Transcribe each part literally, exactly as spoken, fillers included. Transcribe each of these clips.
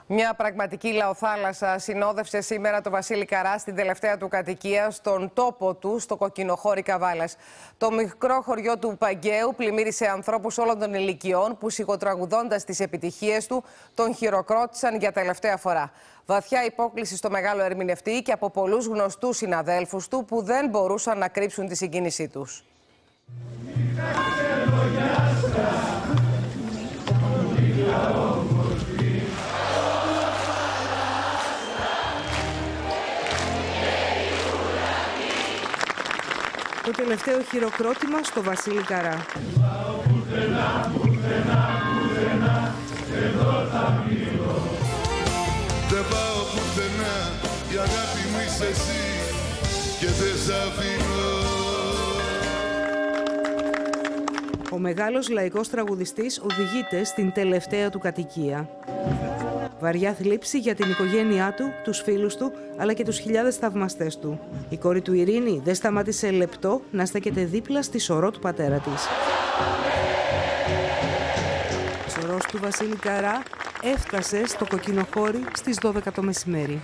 Μια πραγματική λαοθάλασσα συνόδευσε σήμερα το Βασίλη Καρά στην τελευταία του κατοικία στον τόπο του, στο Κοκκινοχώρι Καβάλας. Το μικρό χωριό του Παγκαίου πλημμύρισε ανθρώπους όλων των ηλικιών που, σιγοτραγουδώντας τις επιτυχίες του, τον χειροκρότησαν για τελευταία φορά. Βαθιά υπόκλιση στο μεγάλο ερμηνευτή και από πολλούς γνωστούς συναδέλφους του που δεν μπορούσαν να κρύψουν τη συγκίνησή τους. Το τελευταίο χειροκρότημα στο Βασίλη Καρά. Δεν πάω πουθενά, η αγάπη μου είσαι εσύ και δεν σ' αφήνω. Ο μεγάλος λαϊκός τραγουδιστής οδηγείται στην τελευταία του κατοικία. Βαριά θλίψη για την οικογένειά του, τους φίλους του, αλλά και τους χιλιάδες θαυμαστές του. Η κόρη του Ειρήνη δεν σταμάτησε λεπτό να στέκεται δίπλα στη σωρό του πατέρα της. Ο σωρός του Βασίλη Καρά έφτασε στο Κοκκινοχώρι στις δώδεκα το μεσημέρι.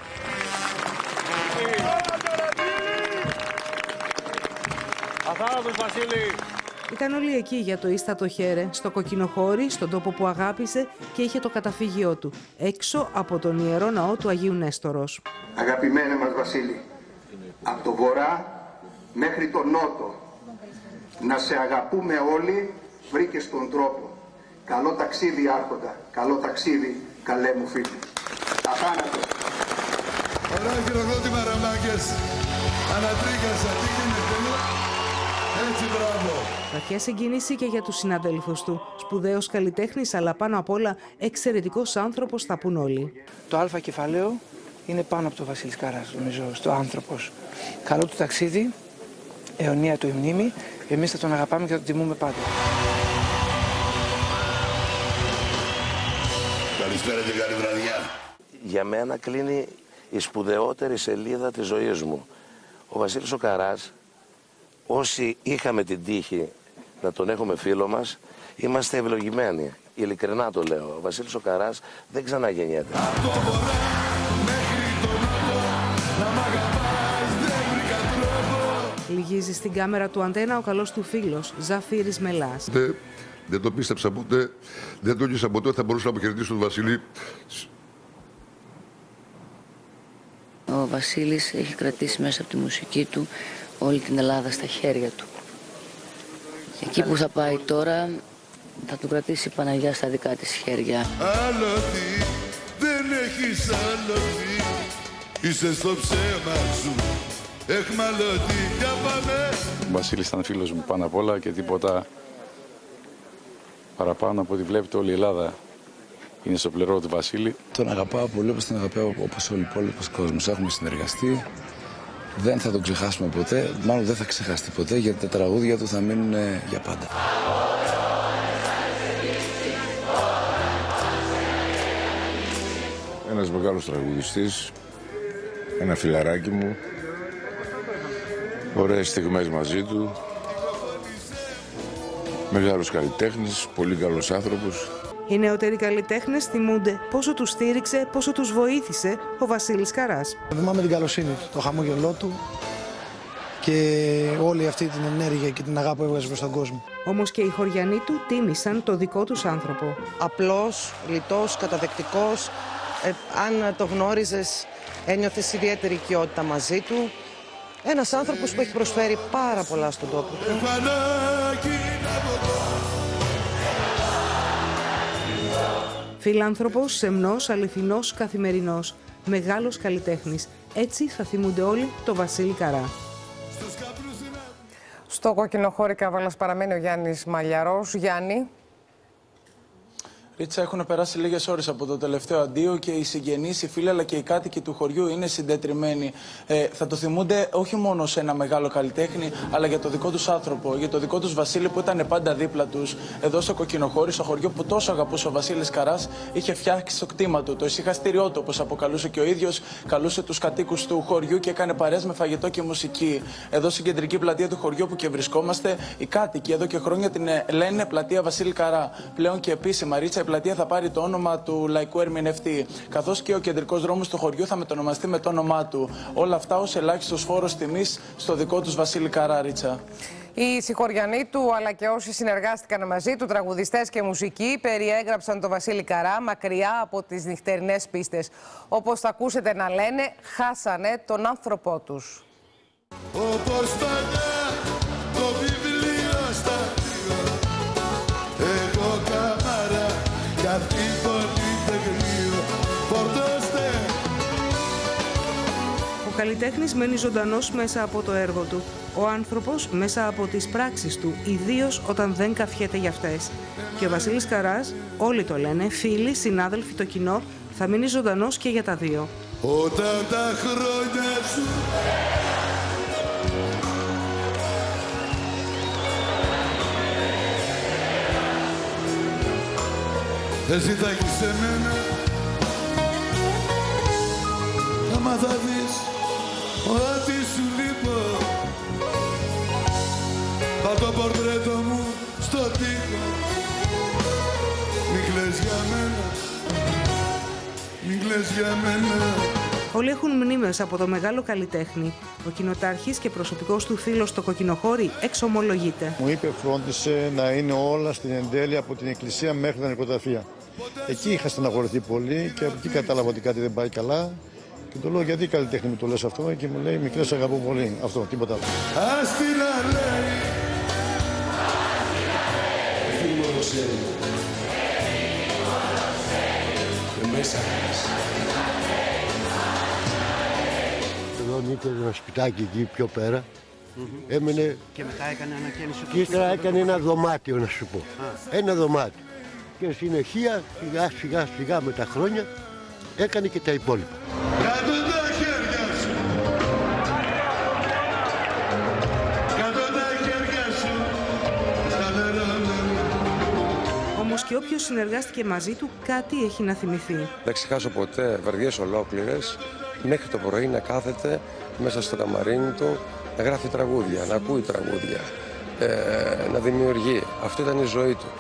Αθάνατος Βασίλη! Ήταν όλοι εκεί για το ίστατο χέρε, στο Κοκκινοχώρι, στον τόπο που αγάπησε και είχε το καταφύγιό του, έξω από τον Ιερό Ναό του Αγίου Νέστορος. Αγαπημένε μας Βασίλη, από το βορρά μέχρι τον νότο, να σε αγαπούμε όλοι, βρήκες τον τρόπο. Καλό ταξίδι Άρχοντα, καλό ταξίδι καλέ μου φίλε. Αθάνατος. Ωραία χειροκρότημα ρε μάγκες, ανατρίχασα, τι γίνεται, έτσι μπράβο. Βαθιά συγκίνηση και για τους συναδέλφους του. Σπουδαίος καλλιτέχνης, αλλά πάνω απ' όλα εξαιρετικός άνθρωπος, θα πουν όλοι. Το Α κεφαλαίο είναι πάνω από το Βασίλης Καράς, νομίζω, στο άνθρωπος. Καλό του ταξίδι, αιωνία του η μνήμη, εμείς θα τον αγαπάμε και θα τον τιμούμε πάντα. Καλησπέρα και καλή βραδιά. Για μένα κλείνει η σπουδαιότερη σελίδα της ζωής μου. Ο Βασίλης ο Καράς, όσοι είχαμε την τύχη να τον έχουμε φίλο μας, είμαστε ευλογημένοι. Ειλικρινά το λέω. Ο Βασίλης ο Καράς δεν ξαναγεννιέται. Λυγίζει στην κάμερα του Αντένα ο καλός του φίλος, Ζαφύρης Μελάς. Δεν, δεν το πίστεψα ποτέ, δεν το νιώσα ποτέ, θα μπορούσα να αποχαιρετήσω τον Βασίλη. Ο Βασίλης έχει κρατήσει μέσα από τη μουσική του όλη την Ελλάδα στα χέρια του. Εκεί που θα πάει τώρα θα του κρατήσει η Παναγιά στα δικά της χέρια. Άλλο τι, δεν έχεις άλλο τι, είσαι στο ψέμα σου, εχμαλωτή, για πάμε. Ο Βασίλης ήταν φίλος μου πάνω απ' όλα και τίποτα παραπάνω από ό,τι βλέπετε όλη η Ελλάδα είναι στο πλευρό του Βασίλη. Τον αγαπάω πολύ όπως τον αγαπάω όπως όλοι οι υπόλοιποι κόσμος. Έχουμε συνεργαστεί. Δεν θα τον ξεχάσουμε ποτέ, μάλλον δεν θα ξεχαστεί ποτέ, γιατί τα τραγούδια του θα μείνουν για πάντα. Ένας μεγάλος τραγουδιστής, ένα φιλαράκι μου, ωραίες στιγμές μαζί του, μεγάλος καλλιτέχνης, πολύ καλός άνθρωπος. Οι νεότεροι καλλιτέχνες θυμούνται πόσο τους στήριξε, πόσο τους βοήθησε ο Βασίλης Καράς. Θυμάμαι την καλοσύνη του, το χαμόγελό του και όλη αυτή την ενέργεια και την αγάπη που έβγαζε προς τον κόσμο. Όμως και οι χωριανοί του τίμησαν το δικό τους άνθρωπο. Απλός, λιτός, καταδεκτικός. Ε, αν το γνώριζες, ένιωθες ιδιαίτερη οικειότητα μαζί του. Ένας άνθρωπος που έχει προσφέρει πάρα πολλά στον τόπο του. Φιλάνθρωπος, σεμνός, αληθινός, καθημερινός, μεγάλος καλλιτέχνης. Έτσι θα θυμούνται όλοι το Βασίλη Καρά. Στο Κοκκινοχώρι Καβάλας παραμένει ο Γιάννης Μαλιαρός. Γιάννη. Ρίτσα, έχουν περάσει λίγες ώρες από το τελευταίο αντίο και οι συγγενείς, οι φίλοι αλλά και οι κάτοικοι του χωριού είναι συντετριμμένοι. Ε, θα το θυμούνται όχι μόνο σε ένα μεγάλο καλλιτέχνη, αλλά για το δικό τους άνθρωπο, για το δικό τους Βασίλη που ήταν πάντα δίπλα τους. Εδώ στο Κοκκινοχώρι, στο χωριό που τόσο αγαπούσε ο Βασίλης Καράς, είχε φτιάξει το κτήμα του, το ησυχαστήριό του, όπως αποκαλούσε και ο ίδιος, καλούσε τους κατοίκους του χωριού και έκανε παρέες με φαγητό και μουσική. Εδώ στην κεντρική πλατεία του χωριού που και βρισκόμαστε, οι κάτοικοι εδώ και χρόνια την λένε πλατεία Βασίλη Καρά. Πλέον και επίσημα, Ρίτσα, πλατεία θα πάρει το όνομα του λαϊκού ερμηνευτή, καθώς και ο κεντρικός δρόμος του χωριού θα μετονομαστεί με το όνομά του. Όλα αυτά ως ελάχιστος φόρος τιμής στο δικό τους Βασίλη Καράριτσα. Οι συγχωριανοί του, αλλά και όσοι συνεργάστηκαν μαζί του, τραγουδιστές και μουσικοί, περιέγραψαν τον Βασίλη Καρά μακριά από τις νυχτερινές πίστες. Όπως θα ακούσετε να λένε, χάσανε τον άνθρωπό τους. Όπως πάντα το βιβλίο στα δύο, εγώ καμάρα κι αυτή πολύ τεχνείο, φορτώστε. Ο καλλιτέχνης μένει ζωντανός μέσα από το έργο του. Ο άνθρωπος μέσα από τις πράξεις του, ιδίως όταν δεν καφιέται για αυτές. Και ο Βασίλης Καράς, όλοι το λένε, φίλοι, συνάδελφοι, το κοινό, θα μείνει ζωντανός και για τα δύο. Όταν τα χρόνια σου εσύ θα έχεις εμένα, άμα θα δεις ό,τι σου λείπω, πά' το πορτρέτο μου στο τοίχο, μην κλαις για μένα, μην κλαις για μένα. Όλοι έχουν μνήμες από το μεγάλο καλλιτέχνη. Ο κοινοτάρχης και προσωπικός του φίλος στο Κοκκινοχώρι εξομολογείται. Μου είπε φρόντισε να είναι όλα στην εντέλεια από την εκκλησία μέχρι τα νοικοταφεία. Εκεί είχα στεναχωρηθεί πολύ και από εκεί κατάλαβα ότι κάτι δεν πάει καλά. Και το λέω γιατί καλλιτέχνη μου το λες αυτό και μου λέει μικρές σε αγαπώ πολύ. Αυτό, τίποτα άλλο. Ας την αλέει. Εκεί μόνο ξέρει. Και μέσα Εδώ νίκησε ένα σπιτάκι εκεί πιο πέρα. Mm-hmm. Έμενε... Και μετά έκανε ανακαίνιση. Και ύστερα έκανε ένα δωμάτιο να σου πω. Α. Ένα δωμάτιο. Και συνεχεία σιγά σιγά σιγά με τα χρόνια έκανε και τα υπόλοιπα. Κάτω τα χέρια σου. Κάτω τα χέρια σου. Όμως και όποιος συνεργάστηκε μαζί του κάτι έχει να θυμηθεί. Δεν ξεχάσω ποτέ βραδιές ολόκληρες μέχρι το πρωί να κάθεται μέσα στο καμαρίνι του να γράφει τραγούδια, να ακούει τραγούδια, ε, να δημιουργεί. Αυτή ήταν η ζωή του.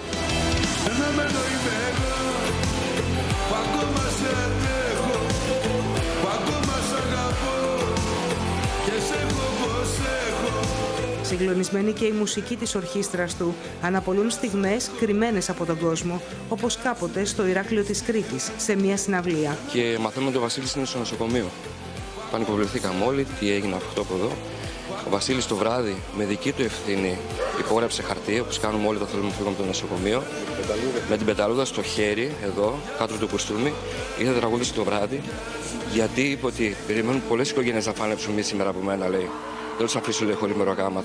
Συγκλονισμένη και η μουσική της ορχήστρας του, αναπολούν στιγμές κρυμμένες από τον κόσμο, όπως κάποτε στο Ηράκλειο της Κρήτης, σε μια συναυλία. Και μαθαίνουμε ότι ο Βασίλης είναι στο νοσοκομείο. Πανικοβληθήκαμε όλοι, τι έγινε αυτό από εδώ. Ο Βασίλης το βράδυ, με δική του ευθύνη, υπόγραψε χαρτί, όπως κάνουμε όλοι το θέλουμε να φύγουμε από το νοσοκομείο. Με την πεταλούδα στο χέρι, εδώ, κάτω από το κουστούμι, ήρθε τραγούδισε το βράδυ, γιατί είπε ότι περιμένουν πολλές οικογένειες να φάνε ψωμί σήμερα από μένα, λέει. Δεν τους αφήσω, λέει, χωρίς μεροκάματο.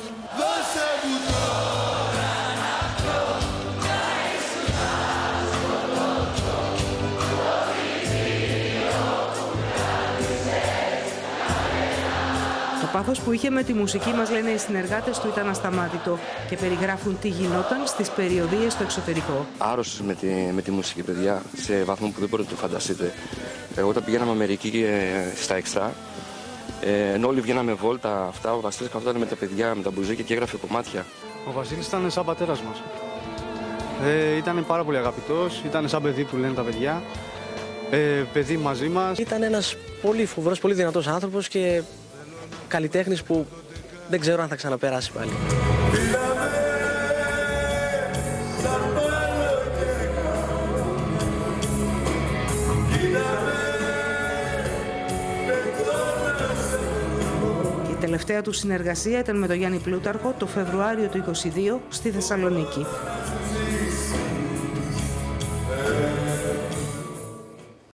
Το πάθος που είχε με τη μουσική, μας λένε οι συνεργάτες του, ήταν ασταμάτητο και περιγράφουν τι γινόταν στις περιοδίες στο εξωτερικό. Άρρωστος με τη, με τη μουσική, παιδιά, σε βαθμό που δεν μπορείτε να το φανταστείτε. Ε, όταν πηγαίναμε Αμερική ε, στα εξτρά, Ε, ενώ όλοι βγαίναμε βόλτα αυτά, ο Βασίλης καθόταν με τα παιδιά, με τα μπουζίκια και έγραφε κομμάτια. Ο Βασίλης ήταν σαν πατέρας μας. Ε, ήταν πάρα πολύ αγαπητός, ήταν σαν παιδί που λένε τα παιδιά. Ε, παιδί μαζί μας. Ήταν ένας πολύ φοβερός, πολύ δυνατός άνθρωπος και καλλιτέχνης που δεν ξέρω αν θα ξαναπεράσει πάλι. Η τελευταία του συνεργασία ήταν με τον Γιάννη Πλούταρχο το Φεβρουάριο του είκοσι δύο στη Θεσσαλονίκη.